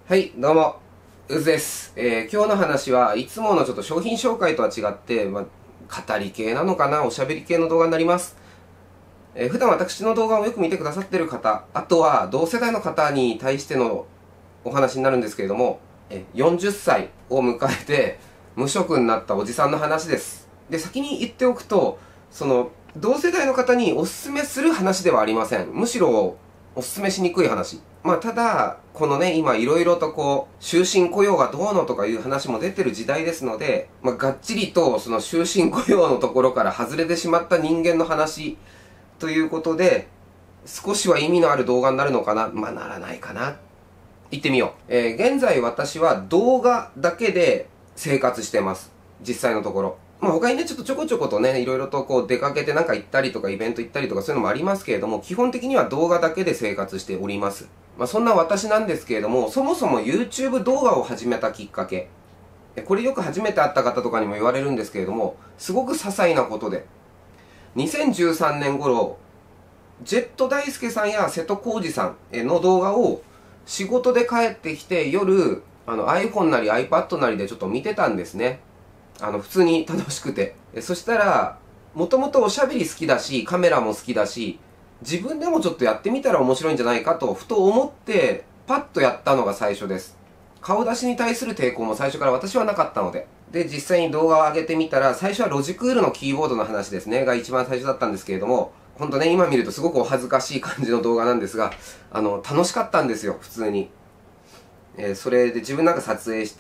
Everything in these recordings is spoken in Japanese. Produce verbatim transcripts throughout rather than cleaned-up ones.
はい、どうも、うずです。えー、今日の話はいつものちょっと商品紹介とは違って、まあ、語り系なのかな、おしゃべり系の動画になります。えー、普段私の動画をよく見てくださっている方、あとは同世代の方に対してのお話になるんですけれども、えー、よんじゅっさいを迎えて無職になったおじさんの話です。で、先に言っておくと、その、同世代の方におすすめする話ではありません。むしろ、おすすめしにくい話。まあ、ただ、このね、今いろいろとこう、終身雇用がどうのとかいう話も出てる時代ですので、まあ、がっちりとその終身雇用のところから外れてしまった人間の話ということで、少しは意味のある動画になるのかな、まあ、ならないかな。行ってみよう。えー、現在私は動画だけで生活してます。実際のところ。まあ他にね、ちょっとちょこちょことね、いろいろとこう出かけてなんか行ったりとかイベント行ったりとかそういうのもありますけれども、基本的には動画だけで生活しております。まあそんな私なんですけれども、そもそも YouTube 動画を始めたきっかけ。これよく初めて会った方とかにも言われるんですけれども、すごく些細なことで。にせんじゅうさんねん頃、ジェット大輔さんや瀬戸康史さんの動画を仕事で帰ってきて夜、あの iPhone なり iPad なりでちょっと見てたんですね。あの、普通に楽しくて。そしたら、もともとおしゃべり好きだし、カメラも好きだし、自分でもちょっとやってみたら面白いんじゃないかと、ふと思って、パッとやったのが最初です。顔出しに対する抵抗も最初から私はなかったので。で、実際に動画を上げてみたら、最初はロジクールのキーボードの話ですね、が一番最初だったんですけれども、ほんとね、今見るとすごくお恥ずかしい感じの動画なんですが、あの、楽しかったんですよ、普通に。えー、それで自分なんか撮影して、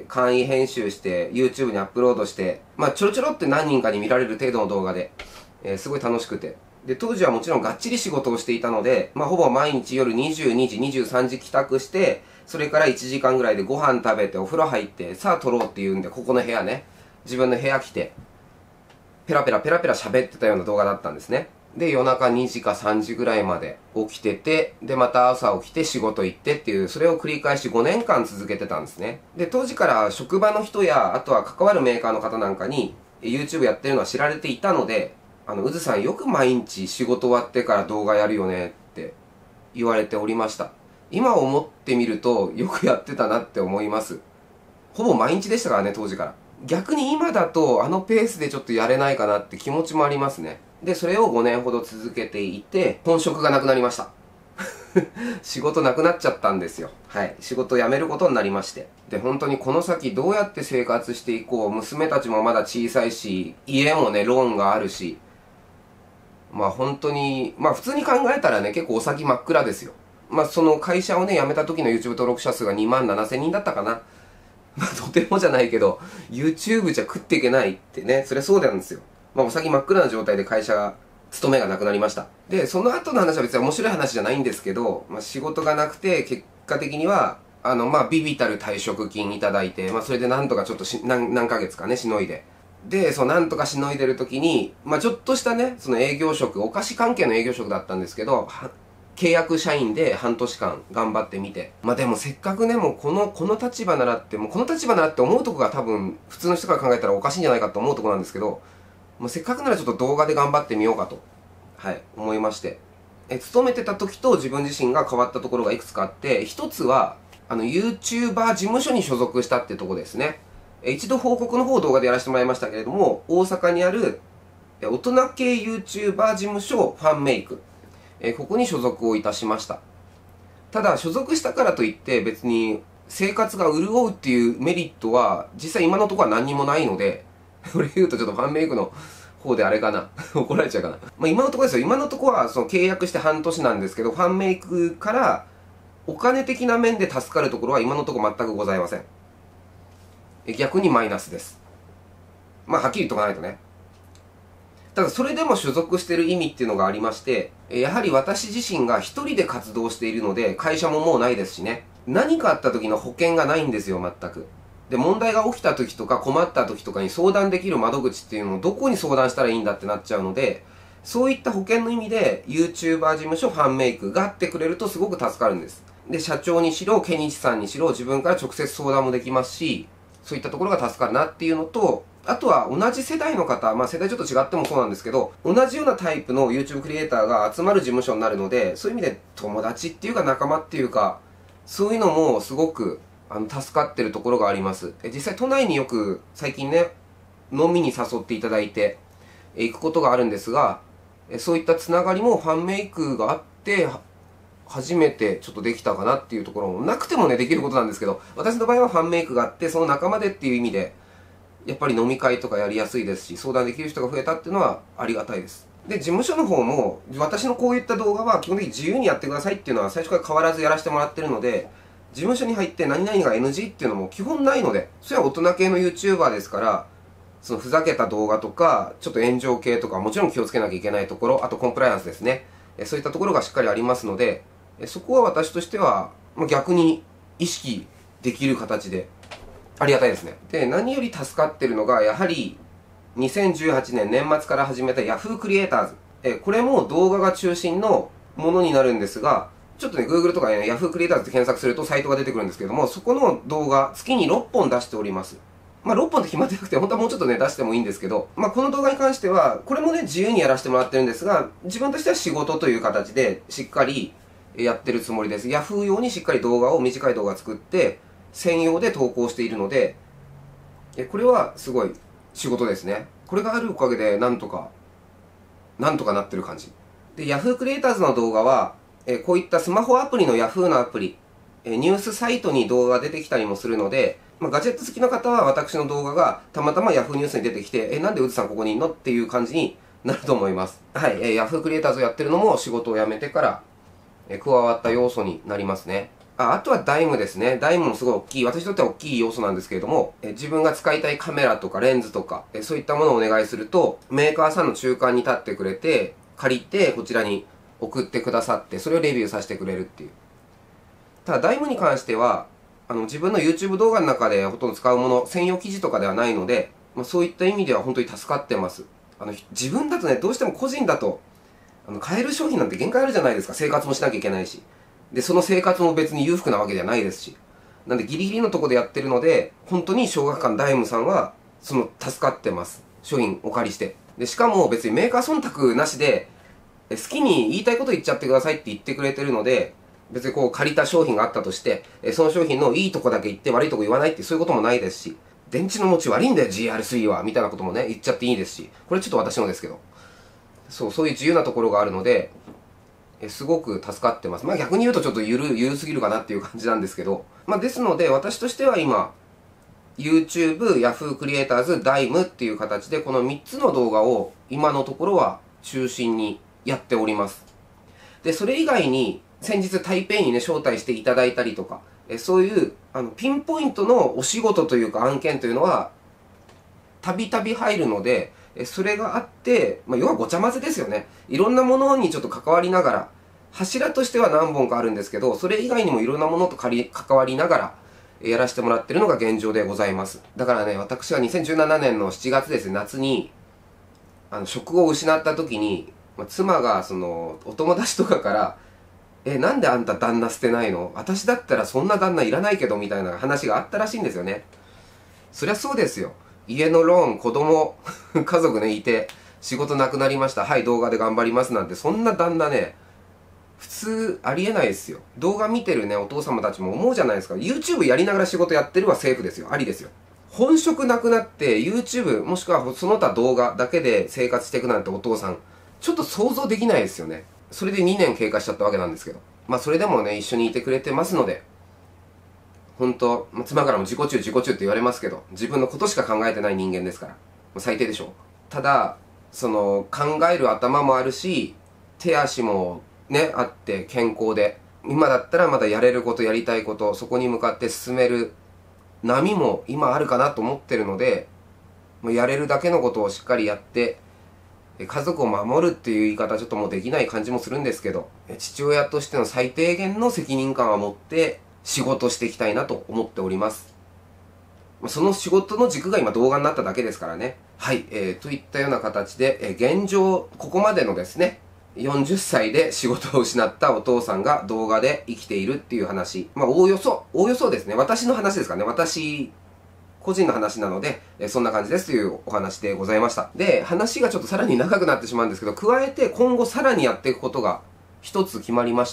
簡易編集して、YouTube にアップロードして、まあちょろちょろって何人かに見られる程度の動画で、えー、すごい楽しくて。で、当時はもちろんがっちり仕事をしていたので、まあほぼ毎日夜にじゅうにじ、にじゅうさんじ帰宅して、それからいちじかんぐらいでご飯食べてお風呂入って、さあ撮ろうっていうんで、ここの部屋ね、自分の部屋来て、ペラペラペラペラ喋ってたような動画だったんですね。で、夜中にじかさんじぐらいまで起きてて、で、また朝起きて仕事行ってっていう、それを繰り返しごねんかん続けてたんですね。で、当時から職場の人や、あとは関わるメーカーの方なんかに、YouTube やってるのは知られていたので、あの、うずさんよく毎日仕事終わってから動画やるよねって言われておりました。今思ってみると、よくやってたなって思います。ほぼ毎日でしたからね、当時から。逆に今だと、あのペースでちょっとやれないかなって気持ちもありますね。で、それをごねんほど続けていて、本職がなくなりました。仕事なくなっちゃったんですよ。はい。仕事を辞めることになりまして。で、本当にこの先どうやって生活していこう。娘たちもまだ小さいし、家もね、ローンがあるし。まあ本当に、まあ普通に考えたらね、結構お先真っ暗ですよ。まあその会社をね、辞めた時の YouTube 登録者数がにまんななせんにんだったかな。まあとてもじゃないけど、YouTube じゃ食っていけないってね、それそうなんですよ。まあお先真っ暗な状態で会社が、勤めがなくなりました。で、その後の話は別に面白い話じゃないんですけど、まあ仕事がなくて、結果的には、あの、まあビビたる退職金いただいて、まあそれでなんとかちょっとし、何、何ヶ月かね、しのいで。で、そう、なんとかしのいでる時に、まあちょっとしたね、その営業職、お菓子関係の営業職だったんですけど、契約社員で半年間頑張ってみて。まあでもせっかくね、もうこの、この立場ならって、もうこの立場ならって思うとこが多分、普通の人から考えたらおかしいんじゃないかと思うとこなんですけど、もうせっかくならちょっと動画で頑張ってみようかと、はい、思いまして。え、勤めてた時と自分自身が変わったところがいくつかあって、一つは、あの、YouTuber 事務所に所属したってとこですね。え、一度報告の方を動画でやらせてもらいましたけれども、大阪にある、え、大人系 YouTuber 事務所ファンメイク。え、ここに所属をいたしました。ただ、所属したからといって別に生活が潤うっていうメリットは、実際今のところは何にもないので、これ言うとちょっとファンメイクの方であれかな怒られちゃうかな。まあ今のところですよ。今のところはその契約して半年なんですけど、ファンメイクからお金的な面で助かるところは今のところ全くございません。逆にマイナスです。まあはっきり言っとかないとね。ただそれでも所属している意味っていうのがありまして、やはり私自身が一人で活動しているので、会社ももうないですしね。何かあった時の保険がないんですよ、全く。で、問題が起きた時とか困った時とかに相談できる窓口っていうのをどこに相談したらいいんだってなっちゃうので、そういった保険の意味で YouTuber 事務所ファンメイクがあってくれるとすごく助かるんです。で、社長にしろ、ケニチさんにしろ、自分から直接相談もできますし、そういったところが助かるなっていうのと、あとは同じ世代の方、まあ世代ちょっと違ってもそうなんですけど、同じようなタイプの YouTube クリエイターが集まる事務所になるので、そういう意味で友達っていうか仲間っていうか、 そういうのもすごくあの助かってるところがあります。え実際都内によく最近ね、飲みに誘っていただいてえ行くことがあるんですが、えそういったつながりもファンメイクがあって初めてちょっとできたかなっていうところも、なくてもねできることなんですけど、私の場合はファンメイクがあってその仲間でっていう意味でやっぱり飲み会とかやりやすいですし、相談できる人が増えたっていうのはありがたいです。で、事務所の方も私のこういった動画は基本的に自由にやってくださいっていうのは最初から変わらずやらせてもらってるので、事務所に入って何々が エヌジー っていうのも基本ないので、それは大人系の YouTuber ですから、そのふざけた動画とかちょっと炎上系とかもちろん気をつけなきゃいけないところ、あとコンプライアンスですね、そういったところがしっかりありますので、そこは私としては逆に意識できる形でありがたいですね。で、何より助かってるのがやはりにせんじゅうはちねん年末から始めた Yahoo クリエイターズ。えこれも動画が中心のものになるんですが、ちょっとね Google とかね Yahoo クリエイターズって検索するとサイトが出てくるんですけども、そこの動画月にろっぽん出しております。まあろっぽんって決まってなくて、本当はもうちょっとね出してもいいんですけど、まあこの動画に関してはこれもね自由にやらせてもらってるんですが、自分としては仕事という形でしっかりやってるつもりです。Yahoo 用にしっかり動画を、短い動画作って専用で投稿しているので、これはすごい仕事ですね。これがあるおかげでなんとかなんとかなってる感じで、 Yahoo クリエイターズの動画はえこういったスマホアプリの Yahoo のアプリ、えニュースサイトに動画が出てきたりもするので、まあ、ガジェット好きの方は私の動画がたまたま Yahoo ニュースに出てきて、えなんでうずさんここにいんのっていう感じになると思います。はい、え Yahoo クリエイターズをやってるのも仕事を辞めてからえ加わった要素になりますね。ああとはダイムですね。ダイムもすごい大きい、私にとっては大きい要素なんですけれども、え自分が使いたいカメラとかレンズとか、えそういったものをお願いすると、メーカーさんの中間に立ってくれて、借りてこちらに送ってくださって、それをレビューさせてくれるっていう。ただダイムに関しては、あの自分の YouTube 動画の中でほとんど使うもの、専用記事とかではないので、まあ、そういった意味では本当に助かってます。あの自分だとね、どうしても個人だと、あの買える商品なんて限界あるじゃないですか。生活もしなきゃいけないし。で、その生活も別に裕福なわけではないですし。なんでギリギリのとこでやってるので、本当に小学館ダイムさんは、その、助かってます。商品お借りして。で、しかも別にメーカー忖度なしで、好きに言いたいこと言っちゃってくださいって言ってくれてるので、別にこう借りた商品があったとして、その商品のいいとこだけ言って悪いとこ言わないってそういうこともないですし、電池の持ち悪いんだよ ジーアールスリー はみたいなこともね、言っちゃっていいですし、これちょっと私のですけど。そう、そういう自由なところがあるので、えすごく助かってます。まあ逆に言うとちょっとゆる、ゆるすぎるかなっていう感じなんですけど、まあですので私としては今、YouTube、Yahoo クリエイターズ、ダイムっていう形でこのみっつの動画を今のところは中心にやっております。で、それ以外に先日台北にね、招待していただいたりとか、えそういうあのピンポイントのお仕事というか案件というのは、たびたび入るので、それがあって、まあ、要はごちゃ混ぜですよね。いろんなものにちょっと関わりながら、柱としては何本かあるんですけど、それ以外にもいろんなものと関わりながら、やらせてもらってるのが現状でございます。だからね、私はにせんじゅうななねんのしちがつですね、夏に、あの、職を失った時に、まあ、妻が、その、お友達とかから、え、なんであんた旦那捨てないの？私だったらそんな旦那いらないけど、みたいな話があったらしいんですよね。そりゃそうですよ。家のローン、子供、家族ね、いて、仕事なくなりました。はい、動画で頑張りますなんて、そんな旦那ね、普通ありえないですよ。動画見てるね、お父様たちも思うじゃないですか。YouTube やりながら仕事やってるはセーフですよ。ありですよ。本職なくなって、YouTube、もしくはその他動画だけで生活していくなんてお父さん、ちょっと想像できないですよね。それでにねん経過しちゃったわけなんですけど。まあ、それでもね、一緒にいてくれてますので、本当、まあ、妻からも自己中自己中って言われますけど、自分のことしか考えてない人間ですから、もう最低でしょう。ただ、その、考える頭もあるし、手足もね、あって健康で、今だったらまだやれること、やりたいこと、そこに向かって進める波も今あるかなと思ってるので、もうやれるだけのことをしっかりやって、家族を守るっていう言い方はちょっともうできない感じもするんですけど、父親としての最低限の責任感は持って、仕事していきたいなと思っております。その仕事の軸が今動画になっただけですからね。はい、えー、といったような形で、えー、現状、ここまでのですね、よんじゅっさいで仕事を失ったお父さんが動画で生きているっていう話。まあ、おおよそ、おおよそですね。私の話ですかね。私、個人の話なので、えー、そんな感じですというお話でございました。で、話がちょっとさらに長くなってしまうんですけど、加えて今後さらにやっていくことが一つ決まりました。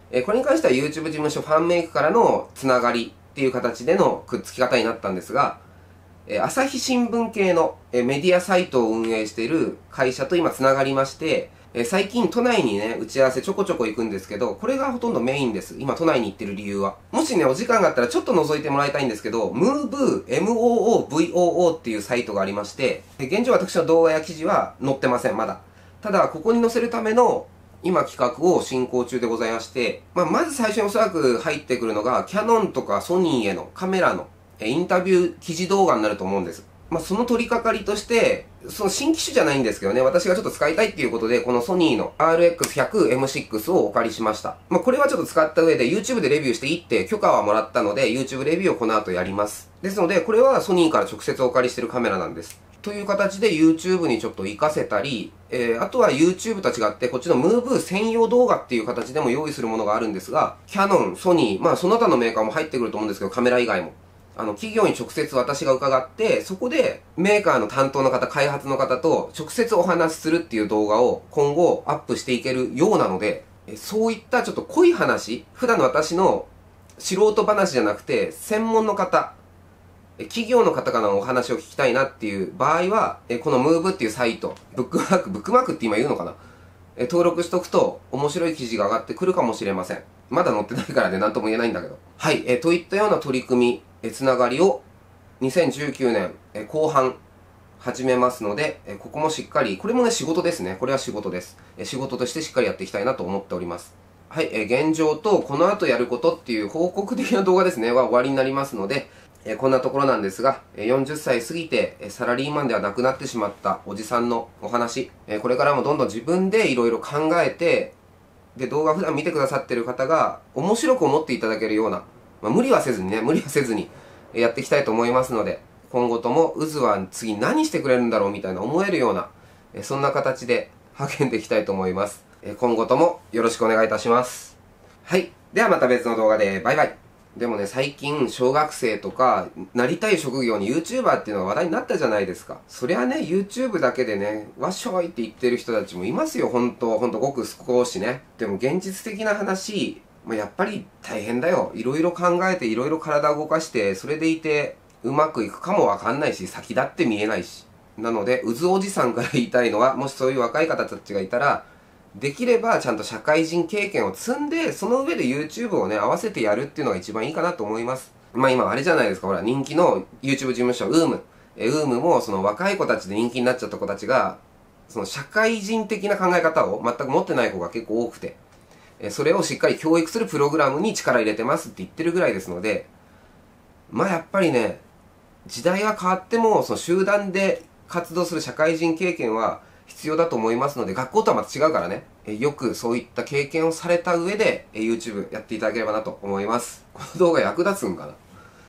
えこれに関しては YouTube 事務所ファンメイクからのつながりっていう形でのくっつき方になったんですが、え朝日新聞系のえメディアサイトを運営している会社と今つながりまして、え最近都内にね、打ち合わせちょこちょこ行くんですけど、これがほとんどメインです。今都内に行ってる理由は。もしね、お時間があったらちょっと覗いてもらいたいんですけど、ムーブ、エムオーオーブイオーオー っていうサイトがありまして、現状私の動画や記事は載ってません、まだ。ただ、ここに載せるための今企画を進行中でございまして、まあ、まず最初におそらく入ってくるのが、キャノンとかソニーへのカメラのインタビュー記事動画になると思うんです。まあ、その取り掛かりとして、その新機種じゃないんですけどね、私がちょっと使いたいっていうことで、このソニーの アールエックスひゃくエムシックス をお借りしました。まあ、これはちょっと使った上で YouTube でレビューしていいって許可はもらったので、YouTube レビューをこの後やります。ですので、これはソニーから直接お借りしてるカメラなんです。という形で YouTube にちょっと活かせたり、えー、あとは YouTube と違って、こっちの ムーブ 専用動画っていう形でも用意するものがあるんですが、キャノン、ソニー、まあその他のメーカーも入ってくると思うんですけど、カメラ以外も。あの、企業に直接私が伺って、そこでメーカーの担当の方、開発の方と直接お話しするっていう動画を今後アップしていけるようなので、そういったちょっと濃い話、普段の私の素人話じゃなくて、専門の方、企業の方からのお話を聞きたいなっていう場合は、この ムーブ っていうサイト、ブックマーク、ブックマークって今言うのかな、登録しとくと面白い記事が上がってくるかもしれません。まだ載ってないからね、なんとも言えないんだけど。はい、えといったような取り組み、えつながりをにせんじゅうきゅうねんえ後半始めますので、えここもしっかり、これもね仕事ですね。これは仕事です。え仕事としてしっかりやっていきたいなと思っております。はい、え現状とこの後やることっていう報告的な動画ですね、は終わりになりますので、えこんなところなんですが、よんじゅっさい過ぎてサラリーマンではなくなってしまったおじさんのお話、これからもどんどん自分でいろいろ考えて、で、動画普段見てくださってる方が面白く思っていただけるような、まあ、無理はせずにね、無理はせずにやっていきたいと思いますので、今後とも渦は次何してくれるんだろうみたいな思えるような、そんな形で励んでいきたいと思います。今後ともよろしくお願いいたします。はい。ではまた別の動画でバイバイ。でもね、最近、小学生とか、なりたい職業に YouTuber っていうのが話題になったじゃないですか。そりゃね、YouTube だけでね、わっしょいって言ってる人たちもいますよ、ほんと。ほんと、ごく少しね。でも現実的な話、まあ、やっぱり大変だよ。いろいろ考えて、いろいろ体を動かして、それでいて、うまくいくかもわかんないし、先だって見えないし。なので、うずおじさんから言いたいのは、もしそういう若い方たちがいたら、できればちゃんと社会人経験を積んで、その上で YouTube をね、合わせてやるっていうのが一番いいかなと思います。まあ今あれじゃないですか、ほら、人気の YouTube 事務所、ウーム。え、ウームもその若い子たちで人気になっちゃった子たちが、その社会人的な考え方を全く持ってない子が結構多くて、え、それをしっかり教育するプログラムに力入れてますって言ってるぐらいですので、まあやっぱりね、時代は変わっても、その集団で活動する社会人経験は、必要だと思いますので、学校とはまた違うからね、えよくそういった経験をされた上で、え YouTube やっていただければなと思います。この動画役立つんかな。